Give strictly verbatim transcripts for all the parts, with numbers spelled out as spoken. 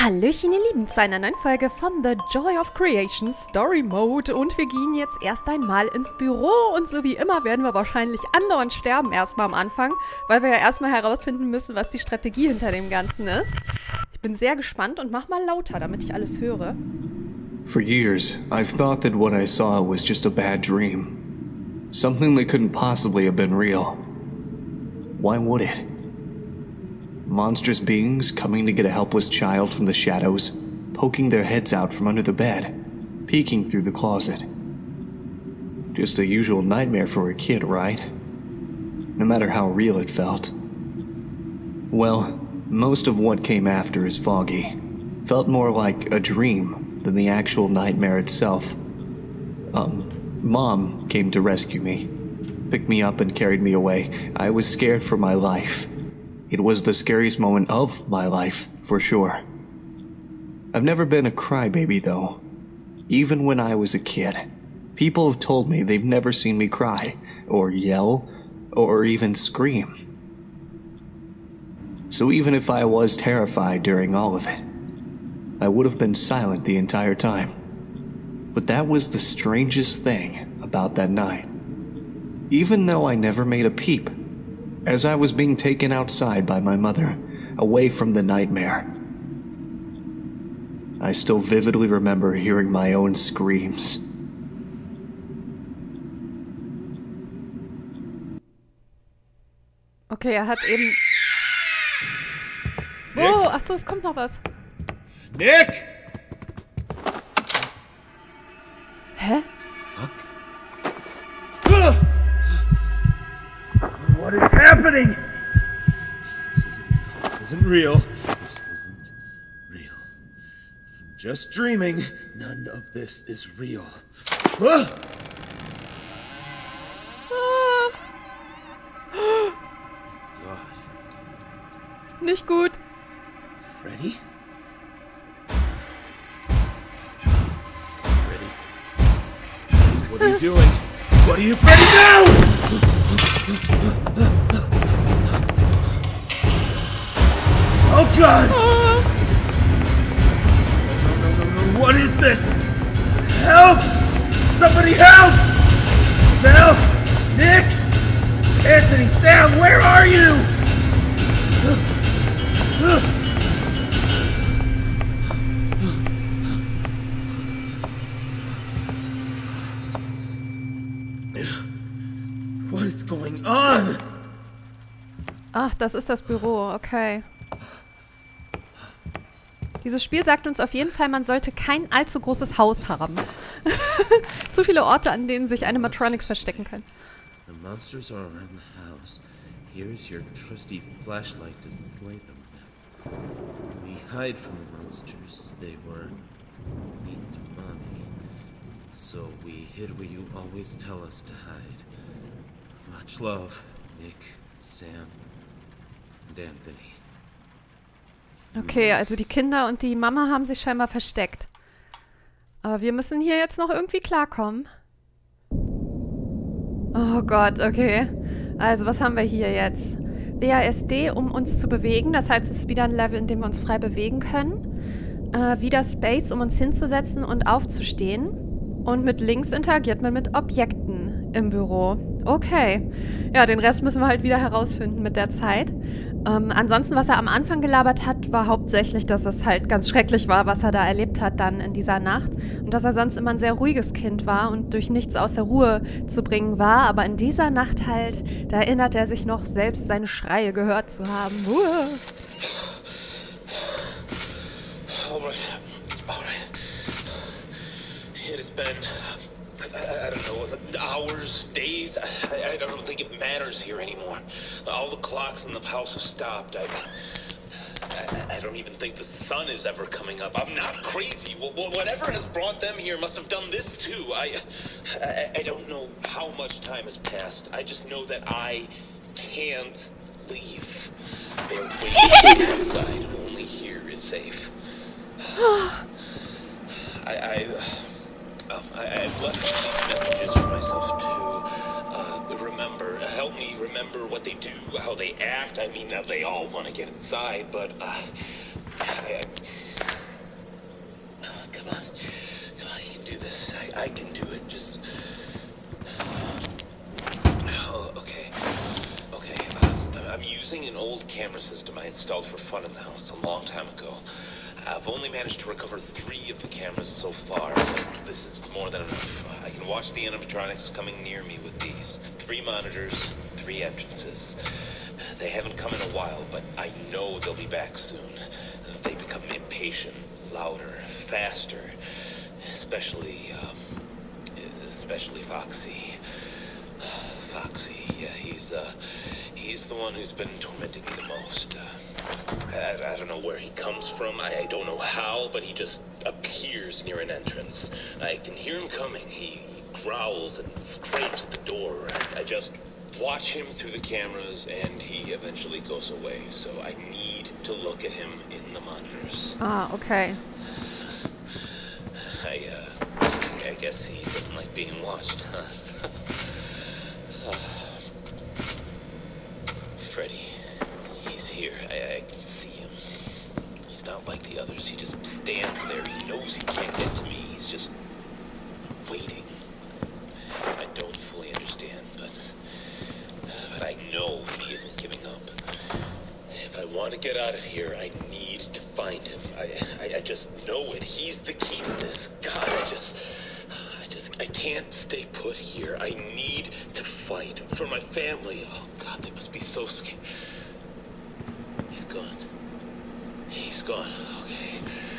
Hallöchen ihr Lieben zu einer neuen Folge von The Joy of Creation Story Mode und wir gehen jetzt erst einmal ins Büro und so wie immer werden wir wahrscheinlich andauernd sterben erstmal am Anfang, weil wir ja erstmal herausfinden müssen, was die Strategie hinter dem Ganzen ist. Ich bin sehr gespannt und mach mal lauter, damit ich alles höre. For years, I've thought that what I saw was just a bad dream. Something that couldn't possibly have been real. Why would it? Monstrous beings coming to get a helpless child from the shadows, poking their heads out from under the bed, peeking through the closet. Just a usual nightmare for a kid, right? No matter how real it felt. Well, most of what came after is foggy. Felt more like a dream than the actual nightmare itself. Um, Mom came to rescue me, picked me up and carried me away. I was scared for my life. It was the scariest moment of my life, for sure. I've never been a crybaby, though. Even when I was a kid, people have told me they've never seen me cry, or yell, or even scream. So even if I was terrified during all of it, I would have been silent the entire time. But that was the strangest thing about that night. Even though I never made a peep, as I was being taken outside by my mother, away from the nightmare, I still vividly remember hearing my own screams. Okay, er hat eben... Oh, achso, es kommt noch was. Nick! Hä? Fuck. What is happening? This isn't real. This isn't real. This isn't real. I'm just dreaming. None of this is real. Ah! God. Nicht gut. Freddy? Freddy? What are you doing? What are you, Freddy? No! Oh God! No, no, no, no, what is this? Help! Somebody help! Mel! Nick! Anthony! Sam! Where are you? What is going on? Ach, das ist das Büro, okay. Dieses Spiel sagt uns auf jeden Fall, man sollte kein allzu großes Haus haben. Zu viele Orte, an denen sich Animatronics verstecken können. The monsters are around the house. Here's your trusty flashlight to slay them with. We hide from the monsters. They were mean to Mommy. So we hid where you always tell us to hide. Much love, Nick, Sam, and Anthony. Okay, also die Kinder und die Mama haben sich scheinbar versteckt. Aber wir müssen hier jetzt noch irgendwie klarkommen. Oh Gott, okay. Also, was haben wir hier jetzt? W A S D, um uns zu bewegen. Das heißt, es ist wieder ein Level, in dem wir uns frei bewegen können. Äh, wieder Space, um uns hinzusetzen und aufzustehen. Und mit links interagiert man mit Objekten im Büro. Okay. Ja, den Rest müssen wir halt wieder herausfinden mit der Zeit. Ähm, ansonsten, was er am Anfang gelabert hat, war hauptsächlich, dass es halt ganz schrecklich war, was er da erlebt hat dann in dieser Nacht. Und dass er sonst immer ein sehr ruhiges Kind war und durch nichts außer Ruhe zu bringen war. Aber in dieser Nacht halt, da erinnert er sich noch, selbst seine Schreie gehört zu haben. Uah. All right. All right. It has been, I, I don't know, hours, days. I, I don't think it matters here anymore. All the clocks in the house have stopped. I, I, I don't even think the sun is ever coming up. I'm not crazy. Whatever has brought them here must have done this too. I, I, I don't know how much time has passed. I just know that I can't leave. They're waiting outside. Only here is safe. I, I, um, I, I've left messages for myself too. Uh, remember, help me remember what they do, how they act. I mean, they all want to get inside, but uh, I, I can do it. Just... Oh, okay. Okay, uh, I'm using an old camera system I installed for fun in the house a long time ago. I've only managed to recover three of the cameras so far, but this is more than enough. I can watch the animatronics coming near me with these. Three monitors, three entrances. They haven't come in a while, but I know they'll be back soon. They become impatient, louder, faster. Especially, um, especially Foxy. Foxy, yeah, he's, uh, he's the one who's been tormenting me the most. Uh, I, I don't know where he comes from, I, I don't know how, but he just appears near an entrance. I can hear him coming. He, he growls and scrapes at the door. I, I just watch him through the cameras, and he eventually goes away. So I need to look at him in the monitors. Ah, okay. I, uh, I guess he doesn't like being watched, huh? Freddy, he's here. I, I can see him. He's not like the others. He just stands there. He knows he can't get to me. He's just waiting. I don't fully understand, but, but I know he isn't giving up. If I want to get out of here, I need to find him. I, I, I just know it. He's the key to this. God, I just, I just, I can't stay put here. I need to fight for my family. Oh God, they must be so scared. He's gone. He's gone. Okay.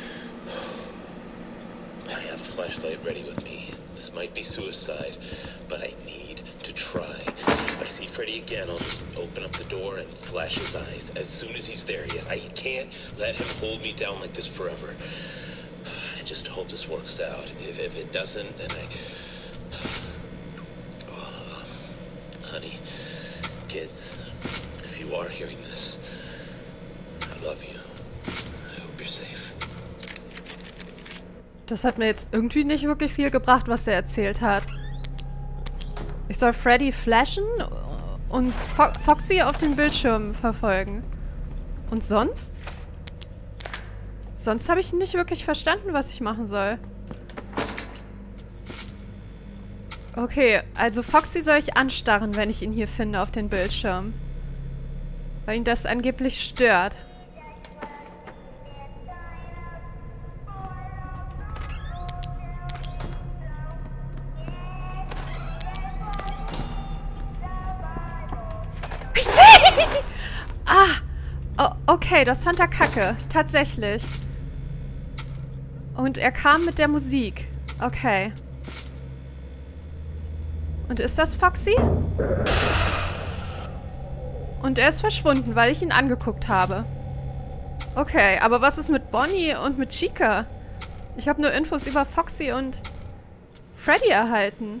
I have a flashlight ready with me. This might be suicide, but I need to try. If I see Freddy again, I'll just open up the door and flash his eyes as soon as he's there. Yes, I can't let him hold me down like this forever. I just hope this works out. If, if it doesn't, then I... Oh, honey, kids, if you are hearing this, I love you. I hope you're safe. Das hat mir jetzt irgendwie nicht wirklich viel gebracht, was er erzählt hat. Ich soll Freddy flashen und Fo Foxy auf den Bildschirm verfolgen. Und sonst? Sonst habe ich nicht wirklich verstanden, was ich machen soll. Okay, also Foxy soll ich anstarren, wenn ich ihn hier finde auf den Bildschirm. Weil ihn das angeblich stört. Ah! Oh, okay, das fand er kacke. Tatsächlich. Und er kam mit der Musik. Okay. Und ist das Foxy? Und er ist verschwunden, weil ich ihn angeguckt habe. Okay, aber was ist mit Bonnie und mit Chica? Ich habe nur Infos über Foxy und Freddy erhalten.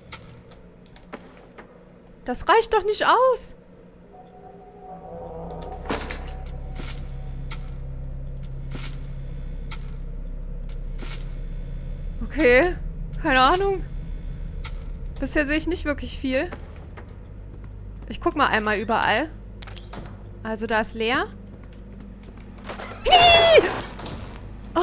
Das reicht doch nicht aus. Okay, keine Ahnung. Bisher sehe ich nicht wirklich viel. Ich guck mal einmal überall. Also da ist leer. Oh.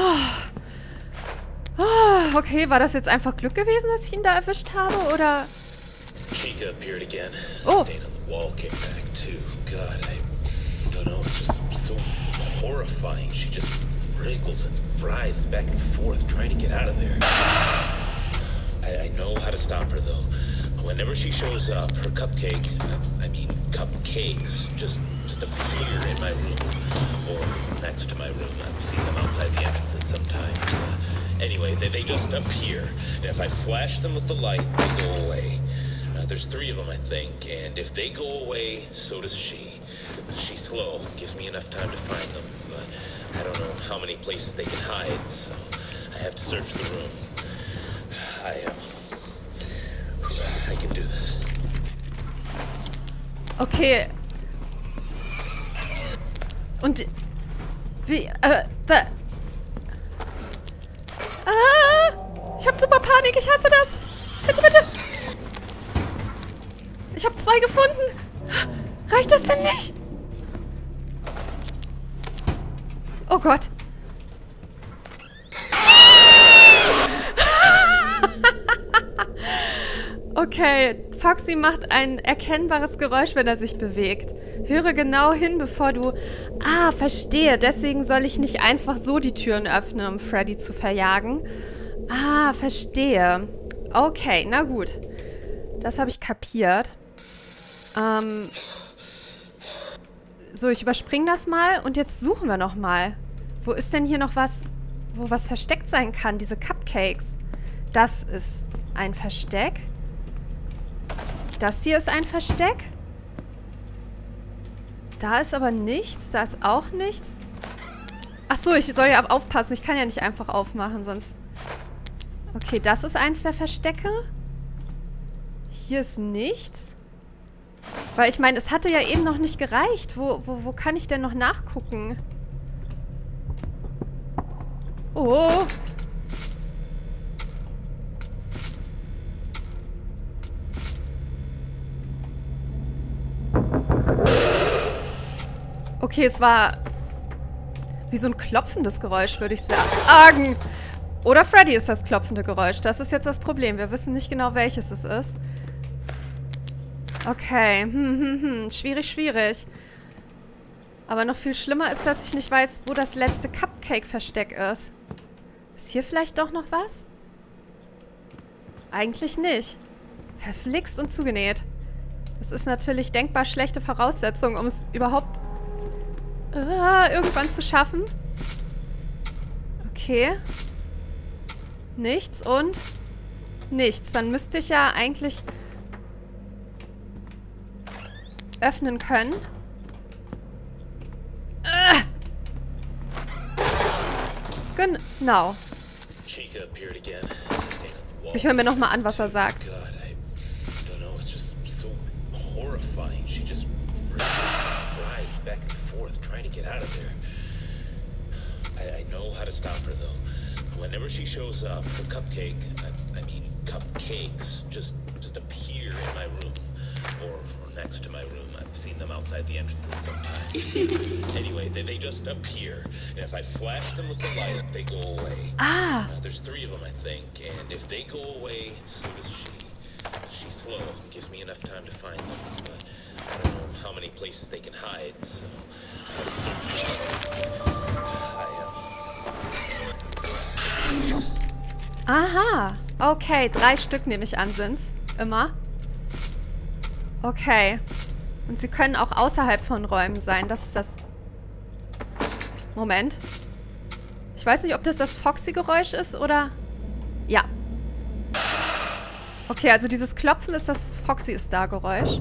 Oh, okay, war das jetzt einfach Glück gewesen, dass ich ihn da erwischt habe, oder? Chica appeared again. Oh. The stain on the wall came back too. God, I don't know. It's just so horrifying. She just wriggles and writhes back and forth, trying to get out of there. I, I know how to stop her, though. Whenever she shows up, her cupcake, uh, I mean cupcakes, just just appear in my room or next to my room. I've seen them outside the entrances sometimes. Uh, anyway, they, they just appear. And if I flash them with the light, they go away. Uh, there's three of them, I think, and if they go away, so does she. She's slow, gives me enough time to find them, but I don't know how many places they can hide, so I have to search the room. I, uh, I can do this. Okay. Und wie, äh, da. Ah! Ich hab super Panik, ich hasse das. Bitte, bitte. Ich hab zwei gefunden. Reicht das denn nicht? Oh Gott. Okay, Foxy macht ein erkennbares Geräusch, wenn er sich bewegt. Höre genau hin, bevor du... Ah, verstehe. Deswegen soll ich nicht einfach so die Türen öffnen, um Freddy zu verjagen. Ah, verstehe. Okay, na gut. Das habe ich kapiert. Ähm... So, ich überspringe das mal und jetzt suchen wir noch mal. Wo ist denn hier noch was, wo was versteckt sein kann? Diese Cupcakes. Das ist ein Versteck. Das hier ist ein Versteck. Da ist aber nichts. Da ist auch nichts. Ach so, ich soll ja aufpassen. Ich kann ja nicht einfach aufmachen, sonst... Okay, das ist eins der Verstecke. Hier ist nichts. Weil ich meine, es hatte ja eben noch nicht gereicht. Wo, wo, wo kann ich denn noch nachgucken? Oh. Okay, es war wie so ein klopfendes Geräusch, würde ich sagen. Oder Freddy ist das klopfende Geräusch. Das ist jetzt das Problem. Wir wissen nicht genau, welches es ist. Okay. Hm, hm, hm. Schwierig, schwierig. Aber noch viel schlimmer ist, dass ich nicht weiß, wo das letzte Cupcake-Versteck ist. Ist hier vielleicht doch noch was? Eigentlich nicht. Verflixt und zugenäht. Das ist natürlich denkbar schlechte Voraussetzung, um es überhaupt äh, irgendwann zu schaffen. Okay. Nichts und nichts. Dann müsste ich ja eigentlich öffnen können. Äh. Genau. Ich höre mir nochmal an, was er sagt. Whenever she shows up, the cupcake, I, I mean cupcakes, just just appear in my room or, or next to my room. I've seen them outside the entrances sometimes. Anyway, they, they just appear, and if I flash them with the light, they go away. Ah. Uh, there's three of them, I think, and if they go away, so does she. She's slow, gives me enough time to find them, but I don't know how many places they can hide, so I, uh, Aha. Okay, drei Stück nehme ich an, sind's. Immer. Okay. Und sie können auch außerhalb von Räumen sein. Das ist das... Moment. Ich weiß nicht, ob das das Foxy-Geräusch ist oder... Ja. Okay, also dieses Klopfen ist das Foxy-ist-da-Geräusch.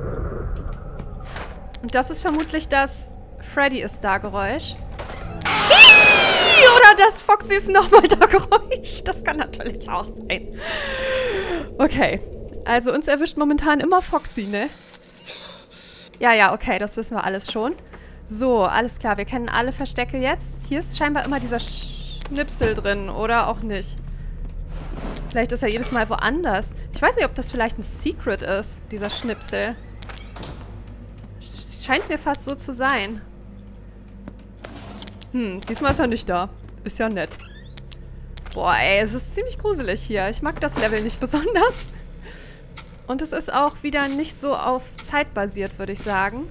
Und das ist vermutlich das Freddy-ist-da-Geräusch. Oder das Foxy ist nochmal da Geräusch. Das kann natürlich auch sein. Okay. Also uns erwischt momentan immer Foxy, ne? Ja, ja, okay. Das wissen wir alles schon. So, alles klar. Wir kennen alle Verstecke jetzt. Hier ist scheinbar immer dieser Schnipsel drin. Oder auch nicht. Vielleicht ist er jedes Mal woanders. Ich weiß nicht, ob das vielleicht ein Secret ist, dieser Schnipsel. Scheint mir fast so zu sein. Hm, diesmal ist er nicht da. Ist ja nett. Boah, ey, es ist ziemlich gruselig hier. Ich mag das Level nicht besonders. Und es ist auch wieder nicht so auf Zeit basiert, würde ich sagen.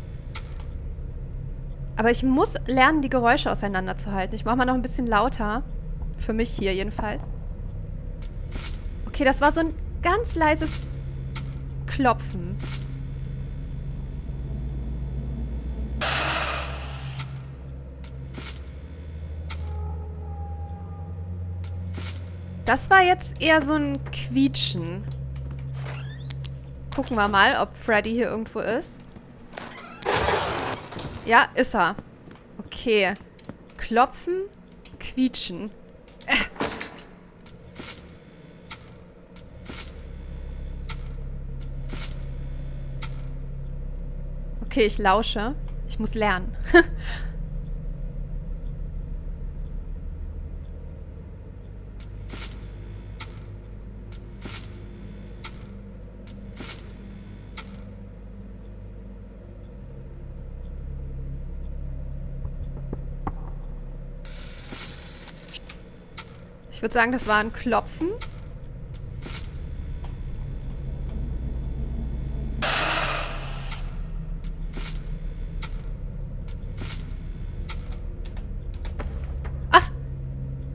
Aber ich muss lernen, die Geräusche auseinanderzuhalten. Ich mache mal noch ein bisschen lauter. Für mich hier jedenfalls. Okay, das war so ein ganz leises Klopfen. Das war jetzt eher so ein Quietschen. Gucken wir mal, ob Freddy hier irgendwo ist. Ja, ist er. Okay. Klopfen, quietschen. Äh. Okay, ich lausche. Ich muss lernen. Ich würde sagen, das war ein Klopfen.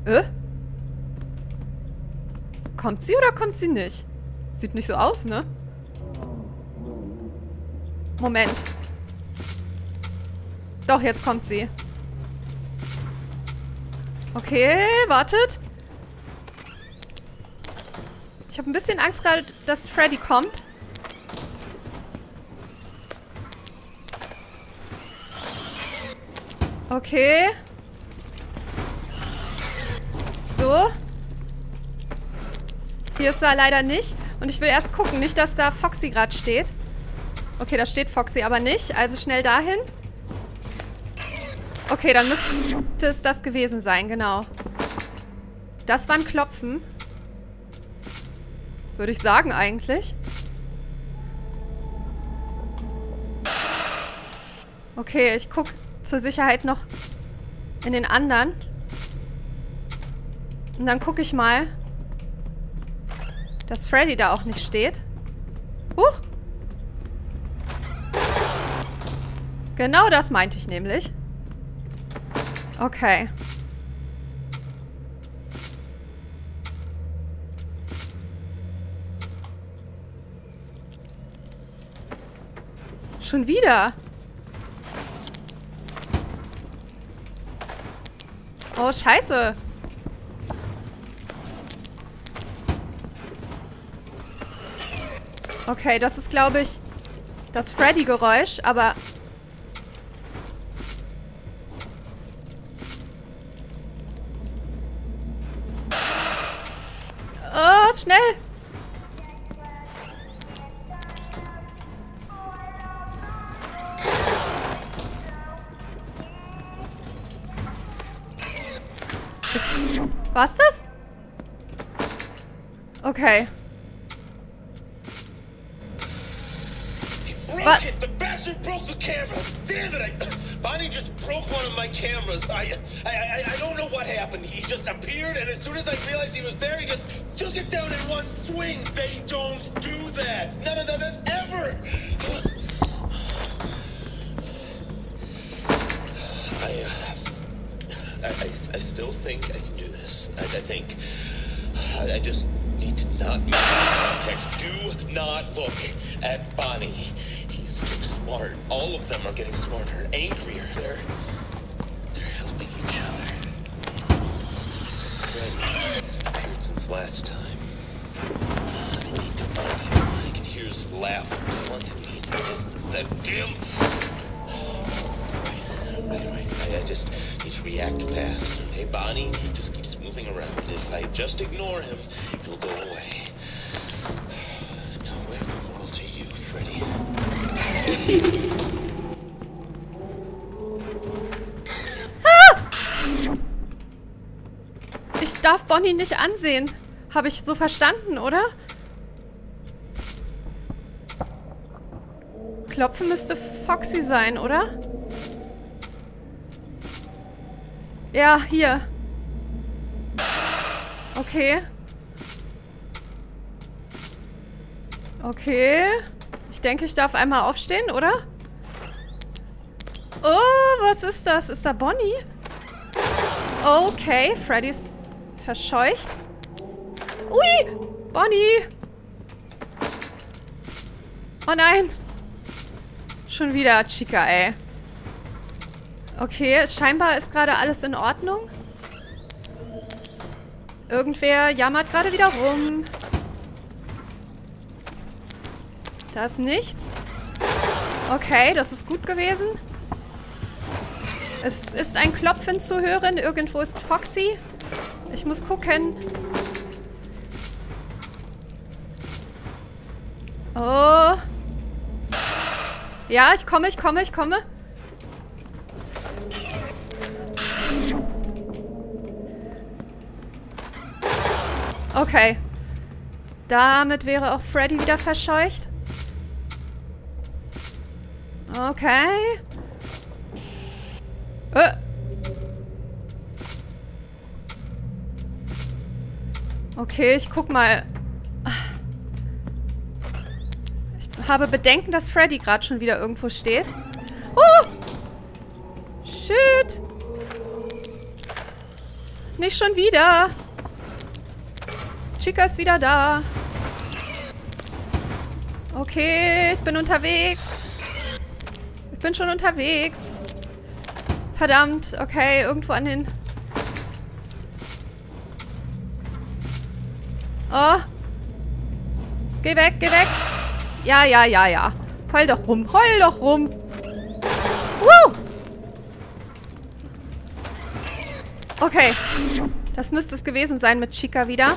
Äh? Kommt sie oder kommt sie nicht? Sieht nicht so aus, ne? Moment. Doch, jetzt kommt sie. Okay, wartet. Ich habe ein bisschen Angst gerade, dass Freddy kommt. Okay. So. Hier ist er leider nicht. Und ich will erst gucken, nicht, dass da Foxy gerade steht. Okay, da steht Foxy aber nicht. Also schnell dahin. Okay, dann müsste es das gewesen sein, genau. Das war ein Klopfen. Würde ich sagen, eigentlich. Okay, ich gucke zur Sicherheit noch in den anderen. Und dann gucke ich mal, dass Freddy da auch nicht steht. Huch! Genau das meinte ich nämlich. Okay. Schon wieder. Oh, scheiße. Okay, das ist, glaube ich, das Freddy-Geräusch, aber... Oh, schnell! Was ist das? Okay. Broke it! The bastard broke the camera! Damn it! I, Bonnie just broke one of my cameras. I, I, I, I don't know what happened. He just appeared, and as soon as I realized he was there, he just took it down in one swing. They don't do that. None of them have ever. I, uh, I, I, I still think I can do this. I, I think. I, I just need to not make contact. Do not look at Bonnie. He's too smart. All of them are getting smarter and angrier. They're they're helping each other. Freddy has appeared since last time. I need to find him. I can hear his laugh taunting me in the distance. That damn. Right, right, right. I, I just need to react fast. Hey, Bonnie just keeps moving around. If I just ignore him, he'll go away. Now where in the world are you, Freddy? Ah! Ich darf Bonnie nicht ansehen. Habe ich so verstanden, oder? Klopfen müsste Foxy sein, oder? Ja, hier. Okay. Okay. Ich denke, ich darf einmal aufstehen, oder? Oh, was ist das? Ist da Bonnie? Okay, Freddy ist verscheucht. Ui! Bonnie! Oh nein! Schon wieder Chica, ey. Okay, scheinbar ist gerade alles in Ordnung. Irgendwer jammert gerade wieder rum. Da ist nichts. Okay, das ist gut gewesen. Es ist ein Klopfen zu hören. Irgendwo ist Foxy. Ich muss gucken. Oh. Ja, ich komme, ich komme, ich komme. Okay. Damit wäre auch Freddy wieder verscheucht. Okay. Äh. Okay, ich guck mal. Ich habe Bedenken, dass Freddy gerade schon wieder irgendwo steht. Oh! Shit! Nicht schon wieder. Chica ist wieder da. Okay, ich bin unterwegs. Ich bin schon unterwegs. Verdammt, okay, irgendwo an den... Oh. Geh weg, geh weg. Ja, ja, ja, ja. Heul doch rum, heul doch rum. Woo! Okay. Das müsste es gewesen sein mit Chica wieder.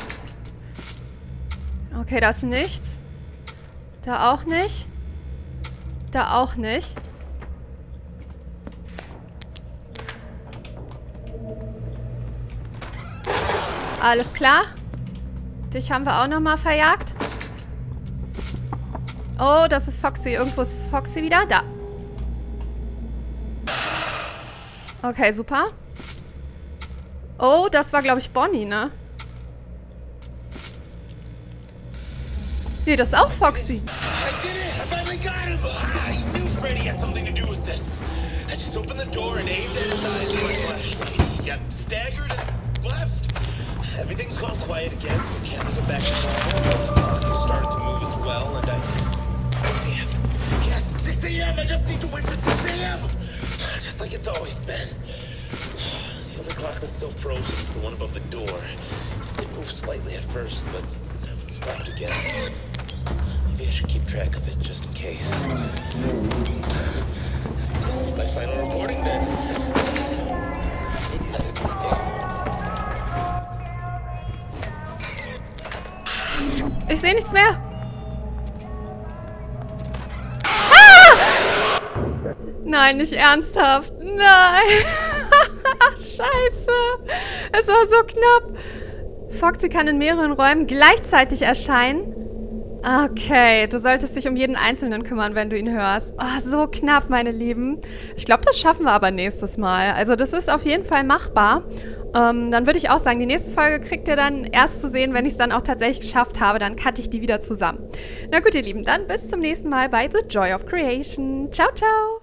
Okay, da ist nichts. Da auch nicht. Da auch nicht. Alles klar. Dich haben wir auch nochmal verjagt. Oh, das ist Foxy. Irgendwo ist Foxy wieder. Da. Okay, super. Oh, das war, glaube ich, Bonnie, ne? Nee, das ist auch Foxy. I did it! I finally got him! I knew Freddy had something to do with this. I just opened the door and aimed at his eyes with my flashlight. He got staggered and left. Everything's gone quiet again. The cameras are back to normal. The clocks have started to move as well, and I... six a m Yes, six a m I just need to wait for six a m Just like it's always been. The only clock that's still frozen is the one above the door. It moved slightly at first, but now it's stopped again. Maybe I should keep track of it, just in case. This is my final recording, then. Ich sehe nichts mehr. Ah! Nein, nicht ernsthaft. Nein. Scheiße. Es war so knapp. Foxy kann in mehreren Räumen gleichzeitig erscheinen. Okay, du solltest dich um jeden Einzelnen kümmern, wenn du ihn hörst. Oh, so knapp, meine Lieben. Ich glaube, das schaffen wir aber nächstes Mal. Also das ist auf jeden Fall machbar. Ähm, dann würde ich auch sagen, die nächste Folge kriegt ihr dann erst zu sehen, wenn ich es dann auch tatsächlich geschafft habe. Dann cutte ich die wieder zusammen. Na gut, ihr Lieben, dann bis zum nächsten Mal bei The Joy of Creation. Ciao, ciao.